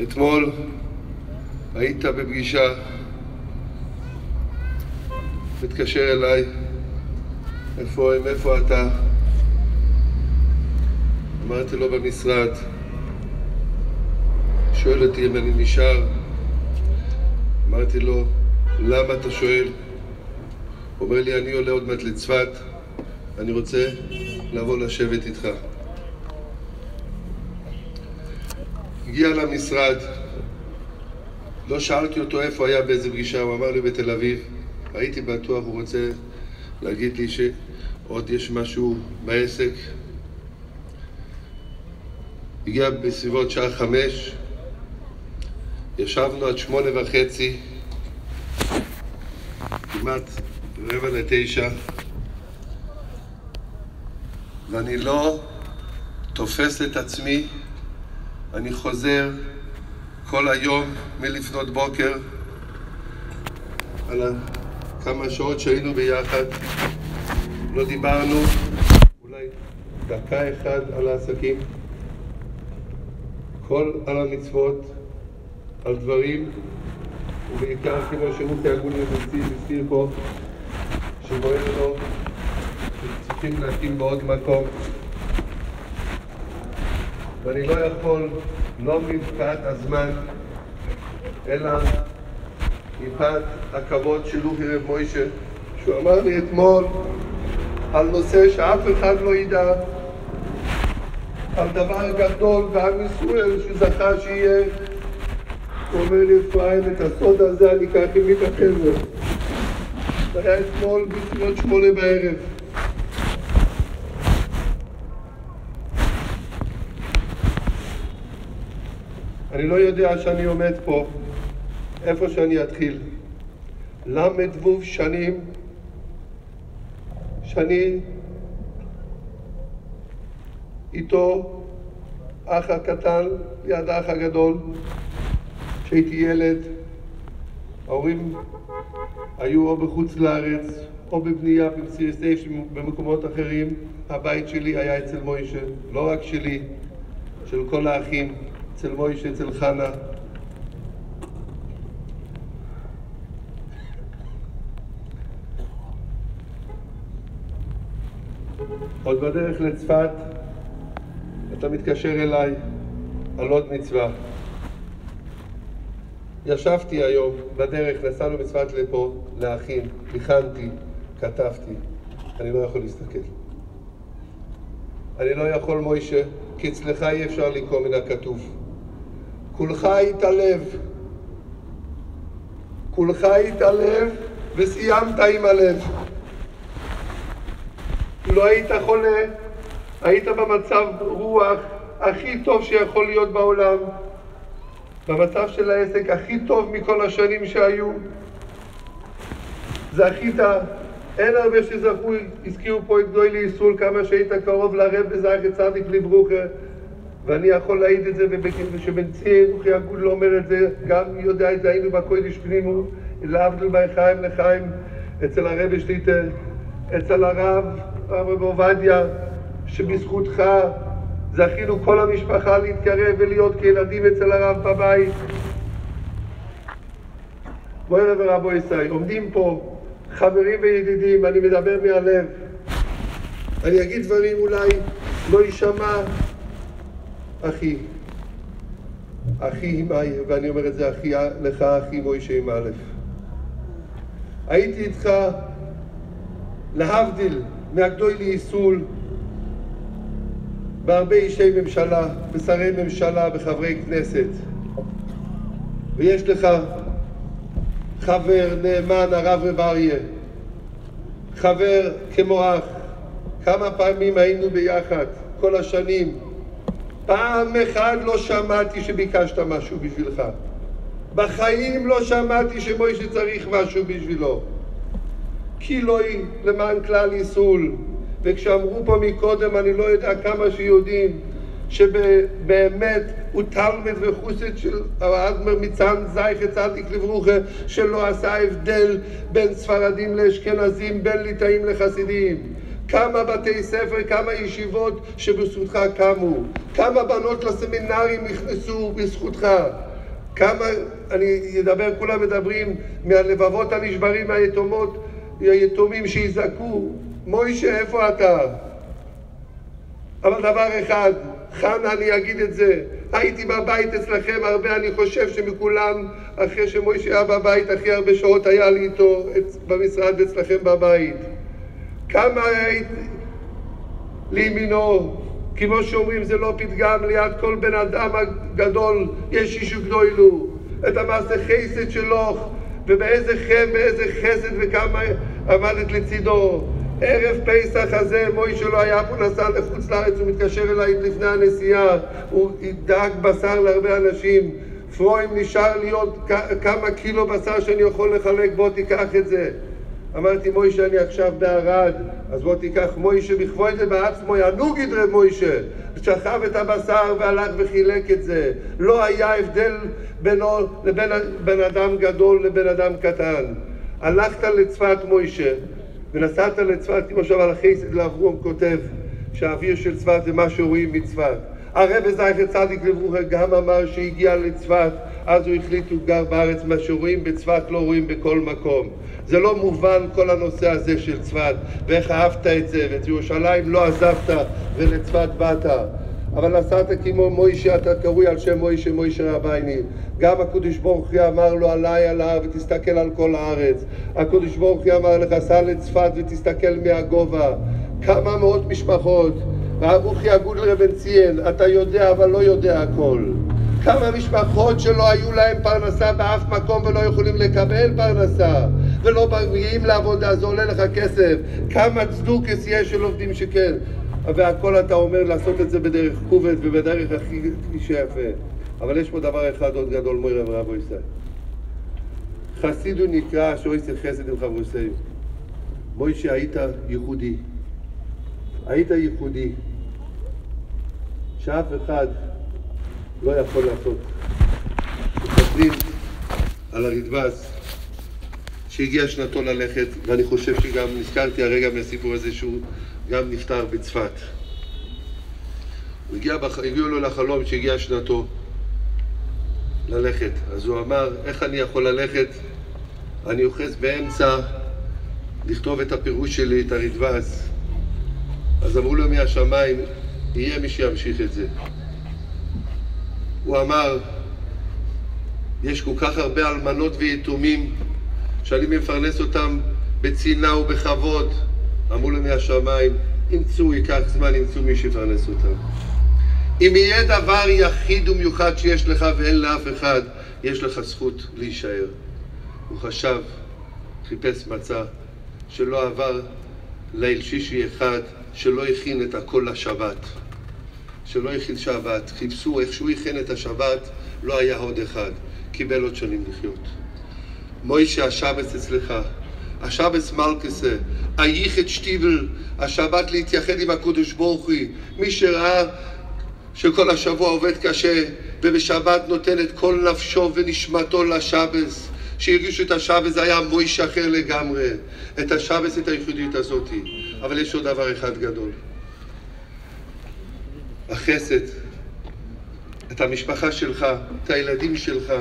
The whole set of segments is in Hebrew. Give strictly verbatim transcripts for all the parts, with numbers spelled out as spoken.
אתמול היית בפגישה, מתקשר אליי, איפה הם, איפה אתה? אמרתי לו במשרד, שואל אותי אם אני נשאר, אמרתי לו, למה אתה שואל? הוא אומר לי, אני עולה עוד מעט לצפת, אני רוצה לבוא לשבת איתך. הגיע למשרד, לא שאלתי אותו איפה היה באיזה פגישה, הוא אמר לי בתל אביב. הייתי בטוח, הוא רוצה להגיד לי שעוד יש משהו בעסק. הגיע בסביבות שעה חמש, ישבנו עד שמונה וחצי, כמעט רבע לתשע, ואני לא תופס את עצמי. אני חוזר כל היום מלפנות בוקר על כמה שעות שהיינו ביחד, לא דיברנו אולי דקה אחת על העסקים, כל על המצוות, על דברים, ובעיקר כמו שמותי הגון לבצי הסתיר פה, שבוער לו שצריכים להקים בעוד מקום, ואני לא יכול, לא מפאת הזמן, אלא מפאת הכבוד של לוחי רב מוישה, שהוא אמר לי אתמול על נושא שאף אחד לא ידע, על דבר גדול ועם ישראל שזכה שיהיה. הוא אומר לי, אפרים, את הסוד הזה אני אקח עם החבר'ה. זה היה אתמול בסביבות שמונה בערב. אני לא יודע שאני עומד פה, איפה שאני אתחיל. למד ווב שנים, שאני איתו, אח הקטן ליד האח הגדול, כשהייתי ילד, ההורים היו או בחוץ לארץ, או בבנייה במסיר סייף במקומות אחרים. הבית שלי היה אצל מוישה, לא רק שלי, של כל האחים. אצל מוישה, אצל חנה. עוד בדרך לצפת, אתה מתקשר אליי על עוד מצווה. ישבתי היום בדרך, נסענו מצפת לפה, לאחים, הכנתי, כתבתי. אני לא יכול להסתכל. אני לא יכול, מוישה, כי אצלך אי אפשר לקרוא מן הכתוב. כולך התעלב, כולך התעלב וסיימת עם הלב. לא היית חולה, היית במצב רוח הכי טוב שיכול להיות בעולם, במצב של העסק הכי טוב מכל השנים שהיו. זכית, אין הרבה שזכו, הזכירו פה את גדולי ישראל, כמה שהיית קרוב לרב זכר צדיק לברוכה, ואני יכול להעיד את זה, ושבן ציין, רוחי הגוד לא אומר את זה, גם יודע את זה, היינו בקודש פנימו, להבדיל בחיים לחיים, אצל הרב שליטר, אצל הרב, הרב עובדיה, שבזכותך זכינו כל המשפחה להתקרב ולהיות כילדים אצל הרב בבית. בואי רב רבו ישראל, עומדים פה חברים וידידים, אני מדבר מהלב. אני אגיד דברים אולי לא יישמע, אחי, אחי, ואני אומר את זה אחי, לך אחי מוישה עם א'. הייתי איתך להבדיל מהגדולי ישראל בהרבה אישי ממשלה, בשרי ממשלה, בחברי כנסת, ויש לך חבר נאמן, הרב רב אריה, חבר כמו אח. כמה פעמים היינו ביחד כל השנים, פעם אחד לא שמעתי שביקשת משהו בשבילך, בחיים לא שמעתי שמוישה צריך משהו בשבילו, כי לא היא למען כלל ישראל. וכשאמרו פה מקודם, אני לא יודע כמה שיודעים שבאמת הוא תלמיד וחוסד של האדמו"ר מצאנז זכר צדיק לברוכה, שלא עשה הבדל בין ספרדים לאשכנזים, בין ליטאים לחסידים. כמה בתי ספר, כמה ישיבות שבזכותך קמו, כמה בנות לסמינרים נכנסו בזכותך. כמה, אני אדבר, כולם מדברים מהלבבות הנשברים, מהיתומות, היתומים שיזעקו, מוישה, איפה אתה? אבל דבר אחד, חנה, אני אגיד את זה, הייתי בבית אצלכם הרבה, אני חושב שמכולם, אחרי שמוישה היה בבית, הכי הרבה שעות היה לי איתו במשרד ואצלכם בבית. כמה היית לימינו, כמו שאומרים, זה לא פתגם, ליד כל בן אדם הגדול יש אישו גדולו, את המעשה חסד שלו, ובאיזה חם, באיזה חסד וכמה עמדת לצידו. ערב פסח הזה, מוישה לא היה פה, נסע לחוץ לארץ, הוא מתקשר אליי לפני הנסיעה, הוא דאג בשר להרבה אנשים, פרוים נשאר לי עוד כמה קילו בשר שאני יכול לחלק, בוא תיקח את זה. אמרתי, מוישה, אני עכשיו בערד, אז בוא תיקח. מוישה בכבוד זה בעצמו, יענו גדרי מוישה, שכב את הבשר והלך וחילק את זה. לא היה הבדל בינו לבין בן אדם גדול לבן אדם קטן. הלכת לצפת מוישה, ונסעת לצפת, כמו שאבל החסד לאברום כותב, שהאוויר של צפת זה מה שרואים מצפת. הרב זכר צדיק לברכה גם אמר שהגיע לצפת, אז הוא החליט, הוא גר בארץ, מה שרואים בצפת לא רואים בכל מקום. זה לא מובן כל הנושא הזה של צפת, ואיך אהבת את זה, ואת ירושלים לא עזבת ולצפת באת. אבל נסעת כמו מוישה, אתה קרוי על שם מוישה, מוישה רבייני. גם הקדוש ברוך הוא אמר לו, עליי עליו ותסתכל על כל הארץ. הקדוש ברוך הוא אמר לך, סע לצפת ותסתכל מהגובה. כמה מאות משפחות, והברוך יגוד לרבן ציין, אתה יודע אבל לא יודע הכל. כמה משפחות שלא היו להם פרנסה באף מקום ולא יכולים לקבל פרנסה ולא מגיעים לעבודה, זה עולה לך כסף. כמה צדוקס יש של עובדים שכן, והכל אתה אומר לעשות את זה בדרך כובד ובדרך הכי שיפה. אבל יש פה דבר אחד עוד גדול, מוי רב רבו ישראל. חסידו נקרא שויסר חסד עם חברוסיו. מוישה, היית ייחודי. היית ייחודי. שאף אחד לא יכול לעשות. מספרים על הרדב"ז שהגיע שנתו ללכת, ואני חושב שגם נזכרתי הרגע מהסיפור הזה שהוא גם נפטר בצפת. הוא הגיע, הגיעו לו לחלום שהגיע שנתו ללכת. אז הוא אמר, איך אני יכול ללכת? אני אוחז באמצע לכתוב את הפירוש שלי, את הרדב"ז. אז אמרו לו מהשמיים, יהיה מי שימשיך את זה. הוא אמר, יש כל כך הרבה אלמנות ויתומים שאני מפרנס אותם בצינה ובכבוד. אמרו לו מהשמיים, ימצאו, ייקח זמן, ימצאו מי שיפרנס אותם. אם יהיה דבר יחיד ומיוחד שיש לך ואין לאף אחד, יש לך זכות להישאר. הוא חשב, חיפש מצא, שלא עבר ליל שישי אחד, שלא הכין את הכל לשבת. שלא הכין שבת, חיפשו איך שהוא הכין את השבת, לא היה עוד אחד, קיבל עוד שנים לחיות. מוישה, השבת אצלך, השבת מלכסה, היחד שטיבל, השבת להתייחד עם הקדוש ברוך הוא. מי שראה שכל השבוע עובד קשה, ובשבת נותן את כל נפשו ונשמתו לשבת, שהרגישו את השבת, זה היה מוישה אחר לגמרי, את השבת, את הייחודיות הזאת. אבל יש עוד דבר אחד גדול. החסד, את המשפחה שלך, את הילדים שלך,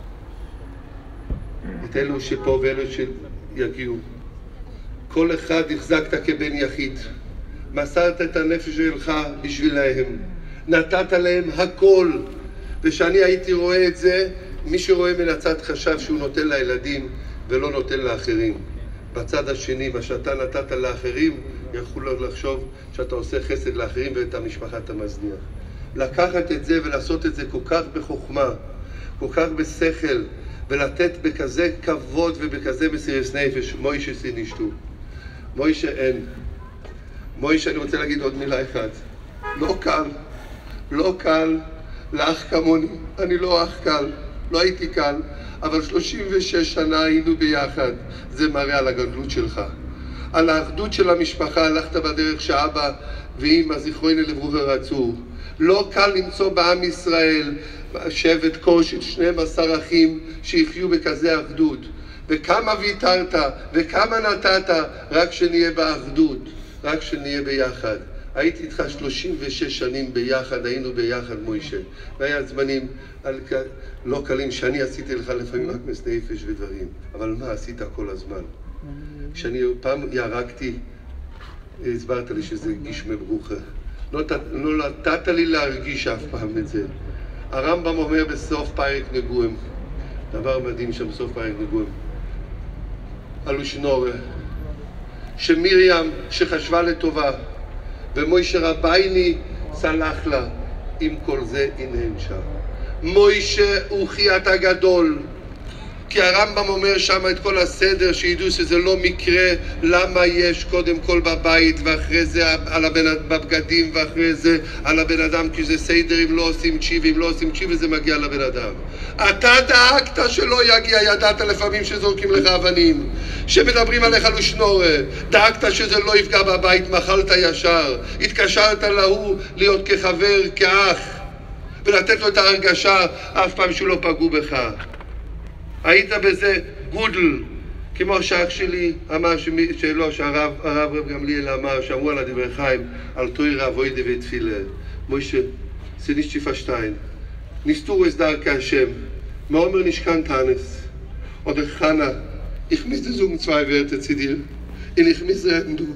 את אלו שפה ואלו שיגיעו. כל אחד החזקת כבן יחיד, מסרת את הנפש שלך בשבילהם, נתת להם הכל. ושאני הייתי רואה את זה, מי שרואה מן הצד חשב שהוא נותן לילדים ולא נותן לאחרים. בצד השני, מה שאתה נתת לאחרים, יכול לחשוב שאתה עושה חסד לאחרים ואת המשפחה אתה מזניח. לקחת את זה ולעשות את זה כל כך בחוכמה, כל כך בשכל, ולתת בכזה כבוד ובכזה מסירות נפש. מוישה סינשתו. מוישה אין. מוישה, אני רוצה להגיד עוד מילה אחת. לא קל, לא קל לאח כמוני. אני לא אח קל, לא הייתי קל, אבל שלושים ושש שנה היינו ביחד. זה מראה על הגדלות שלך. על האחדות של המשפחה, הלכת בדרך שאבא ואמא זיכרונו לברכה רצו. לא קל למצוא בעם ישראל שבט קושי, שנים עשר אחים שיחיו בכזה אחדות. וכמה ויתרת וכמה נתת, רק שנהיה באחדות, רק שנהיה ביחד. הייתי איתך שלושים ושש שנים ביחד, היינו ביחד מוישה. והיה זמנים על... לא קלים שאני עשיתי לך לפעמים רק מסנפש ודברים. אבל מה עשית כל הזמן? כשאני פעם ירקתי, הסברת לי שזה גשמי ברוכה. לא, לא נתת לי להרגיש אף פעם את זה. הרמב"ם אומר בסוף פרק נגועים, דבר מדהים שם בסוף פרק נגועים, הלושנורה, שמרים שחשבה לטובה, ומוישה רבייני סלח לה, עם כל זה הנהן שם. מוישה הוא חייט הגדול, כי הרמב"ם אומר שם את כל הסדר, שידעו שזה לא מקרה, למה יש קודם כל בבית, ואחרי זה על הבן, בבגדים, ואחרי זה על הבן אדם, כי זה סדר, אם לא עושים צ'יב, אם לא עושים צ'יב, זה מגיע לבן אדם. אתה דאגת שלא יגיע, ידעת לפעמים שזורקים לך אבנים, שמדברים עליך לושנורה, דאגת שזה לא יפגע בבית, מחלת ישר, התקשרת להוא להיות כחבר, כאח, ולתת לו את ההרגשה, אף פעם שהוא לא פגעו בך. היית בזה גודל, כמו שאח שלי אמר שלא, שהרב הרב רב גמליאל אמר, שאמרו על הדברי חיים, על תוירה אבוידה ותפילה. מוישה, זה nicht zu verstehen. Nicht du es da Hashem. Maomer nicht kann Tanis. Oder Chana, ich müsste sagen zwei Wörter zu dir. Und ich müsste reden, du.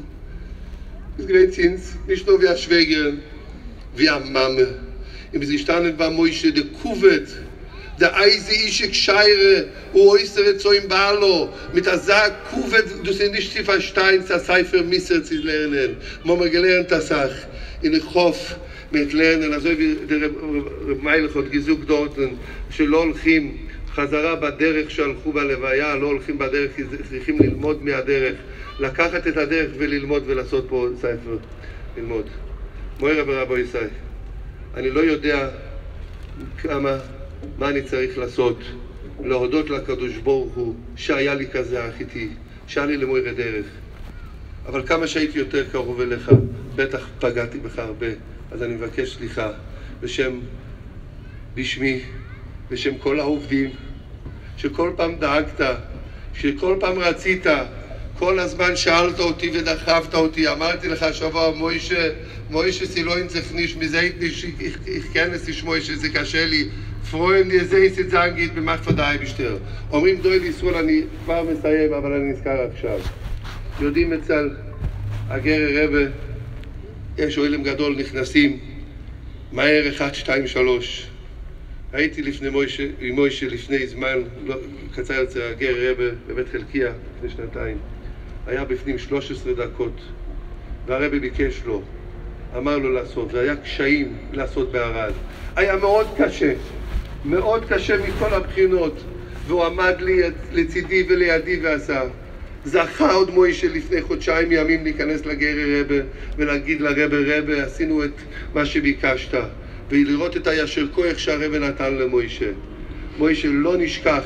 Es gewinnt uns, nicht nur wie eine Schwägerin, wie eine Mama. Und sie standen bei Moshe, der Kuvet, der Eise ische Gscheire, und äußere zu ihm Balo, mit der Sack, Kuvet, du sind nicht zu verstehen, das sei für Misser zu lernen. Man hat gelernt, das auch. Und ich hoffe, mit lernen, also wie der רב מיילך עוד גזוק דורטן, שלא הולכים חזרה בדרך שהלכו בלוויה, לא הולכים בדרך, צריכים ללמוד מהדרך, לקחת את הדרך וללמוד ולעשות פה ספר, ללמוד. מוהר רב רבו ישי, אני לא יודע כמה, מה אני צריך לעשות, להודות לקדוש ברוך הוא, שהיה לי כזה אח איתי, שהיה לי למוהר הדרך. אבל כמה שהייתי יותר קרוב אליך, בטח פגעתי בך הרבה. אז אני מבקש סליחה בשם, בשמי, בשם כל העובדים, שכל פעם דאגת, שכל פעם רצית, כל הזמן שאלת אותי ודחפת אותי, אמרתי לך שבוע, מוישה, מוישה סילוין צפניש, מזה הכנס לשמוע שזה קשה לי, פרוין זה יסית זנגית במחפד האייבשטר. אומרים דוי לישראל, אני כבר מסיים, אבל אני נזכר עכשיו. יודעים אצל הגר רבה, יש אוהלים גדול, נכנסים מהר אחד, שתיים, שלוש. הייתי לפני מוישה, עם מוישה לפני זמן, לא, קצר יוצא הגר רבה בבית חלקיה לפני שנתיים. היה בפנים שלוש עשרה דקות, והרבה ביקש לו, אמר לו לעשות, זה היה קשיים לעשות בערד. היה מאוד קשה, מאוד קשה מכל הבחינות, והוא עמד לי לצידי ולידי ועשה. זכה עוד מוישה לפני חודשיים ימים להיכנס לגר רבה ולהגיד לרבה רבה עשינו את מה שביקשת ולראות את הישר כוח שהרבה נתן למוישה. מוישה לא נשכח,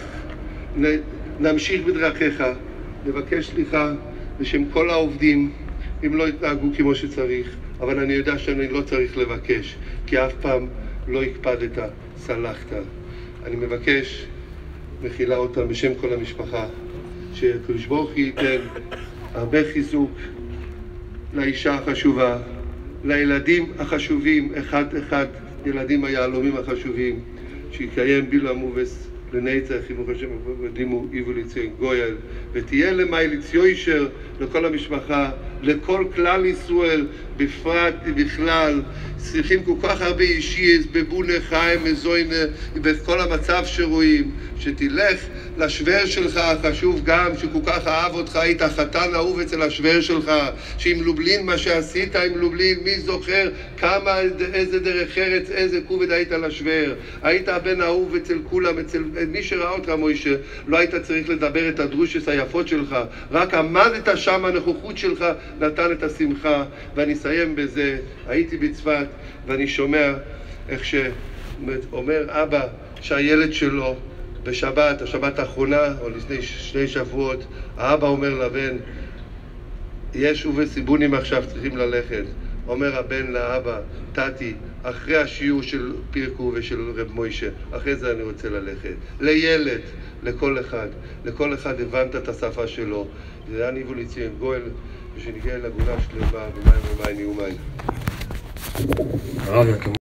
נמשיך בדרכיך, נבקש סליחה בשם כל העובדים אם לא התנהגו כמו שצריך, אבל אני יודע שאני לא צריך לבקש כי אף פעם לא הקפדת, סלחת. אני מבקש, מחילה אותם בשם כל המשפחה, שהקדוש ברוך הוא ייתן הרבה חיזוק לאישה החשובה, לילדים החשובים, אחד אחד, ילדים היהלומים החשובים, שיקיים בילה מובס לנצח, אם הוא חושב, ודימו איבו ליציון גויל, ותהיה למייליץ יוישר לכל המשפחה, לכל כלל ישראל, בפרט ובכלל, צריכים כל כך הרבה אישיס, בבונה חיים, מזוינה, בכל המצב שרואים, שתלך לשוור שלך, חשוב גם שכל כך אהב אותך, היית חתן אהוב אצל השוור שלך, שעם לובלין מה שעשית עם לובלין, מי זוכר כמה, איזה דרך ארץ, איזה כובד היית לשוור, היית הבן אהוב אצל כולם, אצל מי שראה אותך מוישה, לא היית צריך לדבר את הדרושס היפות שלך, רק עמדת שם, הנוכחות שלך נתן את השמחה, ואני אסיים בזה, הייתי בצפת ואני שומע איך שאומר אבא שהילד שלו בשבת, השבת האחרונה או לפני שני שבועות, האבא אומר לבן, יש ובסיבונים עכשיו צריכים ללכת. אומר הבן לאבא, תתי, אחרי השיעור של פירקו ושל רב מוישה, אחרי זה אני רוצה ללכת. לילד, לכל אחד, לכל אחד הבנת את השפה שלו. זה היה ניבו ליציון גואל, ושנגיע לגאולה שלמה, ומים ומים יהיו מים. הרב יקום